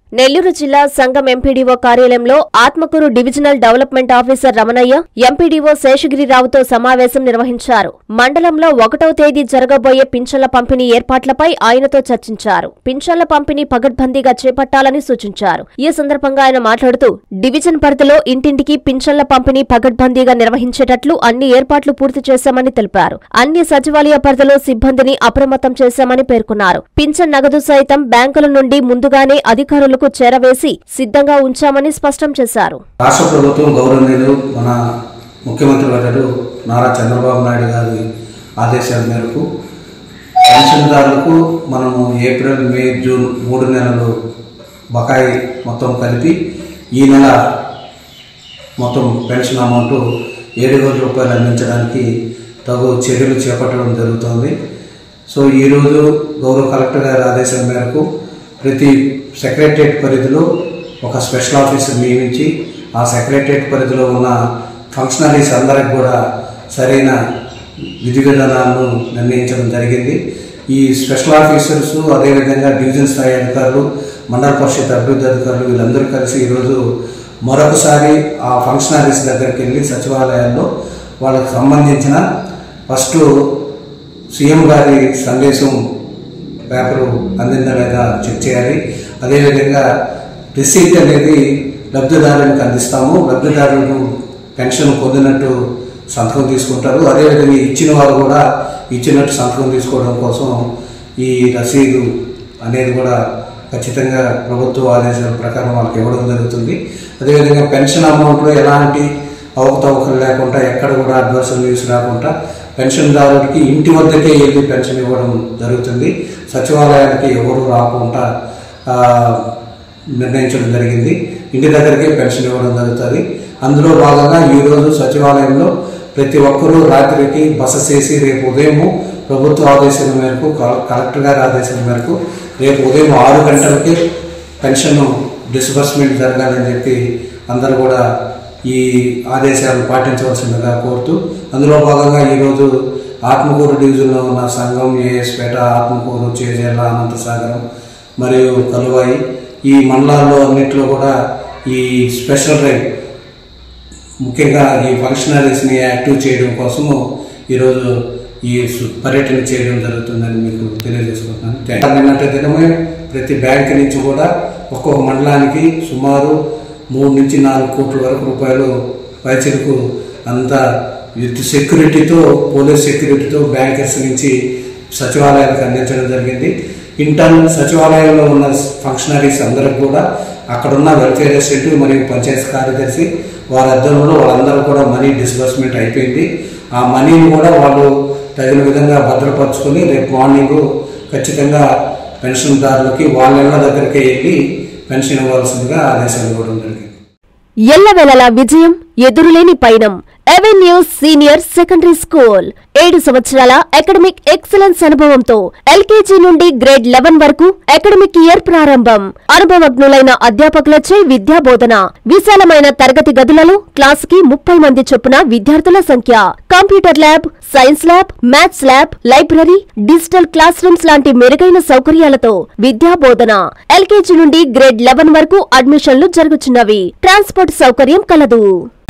నెల్లూరు జిల్లా సంఘం ఎంపీడీఓ కార్యాలయంలో Atmakur divisional development officer Ramanaiah, MPDO శేషగిరిరావుతో సమావేశం నిర్వహించారు. మండలంలో 1వ తేదీ జరగబోయే పింఛన్ల పంపిణీ ఏర్పాట్లపై ఆయనతో చర్చించారు. పింఛన్ల పంపిణీ పగడ్బందీగా చేపట్టాలని సూచించారు. ఈ సందర్భంగా ఆయన మాట్లాడుతూ, డివిజన్ పరిధిలో ఇంటింటికి పింఛన్ల పంపిణీ పగడ్బందీగా నిర్వహించేటట్లు అన్ని ఏర్పాట్లు పూర్తి చేశామని తెలిపారు. అన్ని సచివాలయ పరిధిలో సిబ్బందిని అప్రమత్తం చేశామని పేర్కొన్నారు. పింఛన్ నగదు సైతం బ్యాంకుల నుండి ముందుగానే అధికారులు చేరవేసి సిద్ధంగా ఉంచామని స్పష్టం చేశారు. రాష్ట్ర ప్రభుత్వం గౌరవనీయులు మన ముఖ్యమంత్రి వర్యులు నారా చంద్రబాబు నాయుడు గారి ఆదేశాల మేరకు పెన్షన్దారులకు మనము ఏప్రిల్, మే, జూన్ 3 నెలలు బకాయి మొత్తం కలిపి ఈ నెల మొత్తం పెన్షన్ అమౌంట్ 7,000 రూపాయలు అందించడానికి తగు చర్యలు చేపట్టడం జరుగుతోంది. సో ఈరోజు గౌరవ కలెక్టర్ గారి ఆదేశాల మేరకు ప్రతి సెక్రటరియట్ పరిధిలో ఒక స్పెషల్ ఆఫీసర్ నియమించి ఆ సెక్రటరియట్ పరిధిలో ఉన్న ఫంక్షనరీస్ అందరికి కూడా సరైన విధి విధానాలను నిర్ణయించడం జరిగింది. ఈ స్పెషల్ ఆఫీసర్స్ అదేవిధంగా డివిజన్ స్థాయి అధికారులు, మండల పరిషత్ అభివృద్ధి అధికారులు వీళ్ళందరూ కలిసి ఈరోజు మరొకసారి ఆ ఫంక్షనరీస్ దగ్గరికి వెళ్ళి సచివాలయాల్లో వాళ్ళకి సంబంధించిన ఫస్ట్ సీఎం గారి సందేశం పేపరు అందిందా లేదా చెక్ చేయాలి. అదేవిధంగా రిసీప్ట్ అనేది లబ్ధిదారునికి అందిస్తాము. లబ్ధిదారులు పెన్షన్ పొందినట్టు సంతకం తీసుకుంటారు. అదేవిధంగా ఇచ్చిన వారు కూడా ఇచ్చినట్టు సంతకం తీసుకోవడం కోసం ఈ రసీదు అనేది కూడా ఖచ్చితంగా ప్రభుత్వ ఆదేశాల ప్రకారం వాళ్ళకి ఇవ్వడం జరుగుతుంది. అదేవిధంగా పెన్షన్ అమౌంట్లో ఎలాంటి అవకతవకలు లేకుండా, ఎక్కడ కూడా అడ్వర్స్ న్యూస్ రాకుండా పెన్షన్దారుడికి ఇంటి వద్దకే వెళ్ళి పెన్షన్ ఇవ్వడం జరుగుతుంది. సచివాలయానికి ఎవరు రాకుండా నిర్ణయించడం జరిగింది. ఇంటి దగ్గరికే పెన్షన్ ఇవ్వడం జరుగుతుంది. అందులో భాగంగా ఈరోజు సచివాలయంలో ప్రతి ఒక్కరూ రాత్రికి బస చేసి రేపు ఉదయం ప్రభుత్వ ఆదేశాల మేరకు, కలెక్టర్ గారి ఆదేశాల మేరకు రేపు ఉదయం 6 గంటలకి పెన్షన్ డిస్బర్స్మెంట్ జరగాలని చెప్పి అందరూ కూడా ఈ ఆదేశాలు పాటించవలసిందిగా కోరుతూ, అందులో భాగంగా ఈరోజు ఆత్మకూరు డివిజన్లో ఉన్న సంఘం, ఏఎస్పేట, ఆత్మకూరు, చేజర్ల, అనంతసాగరం మరియు కలువాయి ఈ మండలాల్లో అన్నింటిలో కూడా ఈ స్పెషల్ డ్రైవ్ ముఖ్యంగా ఈ ఫంక్షనరీస్ని యాక్టివ్ చేయడం కోసము ఈరోజు ఈ పర్యటన చేయడం జరుగుతుందని మీకు తెలియజేసుకుంటున్నాను. నిన్నటి దినమే ప్రతి బ్యాంకు నుంచి కూడా ఒక్కొక్క మండలానికి సుమారు 3 నుంచి 4 కోట్ల వరకు రూపాయలు పైచలకు అంత విత్ సెక్యూరిటీతో, పోలీస్ సెక్యూరిటీతో బ్యాంకర్స్ నుంచి సచివాలయానికి అందించడం జరిగింది. ఇంటర్నల్ సచివాలయంలో ఉన్న ఫంక్షనరీస్ అందరికి కూడా అక్కడున్న వెల్ఫేర్ అసిస్టెంట్ మరియు పంచాయతీ కార్యదర్శి వారి అధ్వర్యంలో వాళ్ళందరూ కూడా మనీ డిస్బర్స్మెంట్ అయిపోయింది. ఆ మనీని కూడా వాళ్ళు తగిన విధంగా భద్రపరుచుకొని రేపు మార్నింగ్ ఖచ్చితంగా పెన్షన్దారులకి వాళ్ళ ఇళ్ల దగ్గరికే వెళ్ళి పెన్షన్ ఇవ్వాల్సిందిగా ఆదేశాలు ఇవ్వడం జరిగింది. ఎల్లవేళలా విజయం, ఎదురులేని పయనం. అవెన్యూస్ సీనియర్ సెకండరీ స్కూల్ 7 సంవత్సరాల అకాడమిక్ ఎక్సలెన్స్ అనుభవంతో ఎల్కేజీ నుండి గ్రేడ్ 11 వరకు అకాడమిక్ ఇయర్ ప్రారంభం. అనుభవజ్ఞులైన అధ్యాపకులచే విద్యా బోధన. విశాలమైన తరగతి గదులలో క్లాసుకి 30 మంది చొప్పున విద్యార్థుల సంఖ్య. Computer lab, science lab, maths lab, library, digital class rooms లాంటి మెరుగైన సౌకర్యాలతో విద్యా బోధన. ఎల్కేజీ నుండి గ్రేడ్ 11 వరకు అడ్మిషన్లు జరుగుతున్నవి. ట్రాన్స్పోర్ట్ సౌకర్యం కలదు.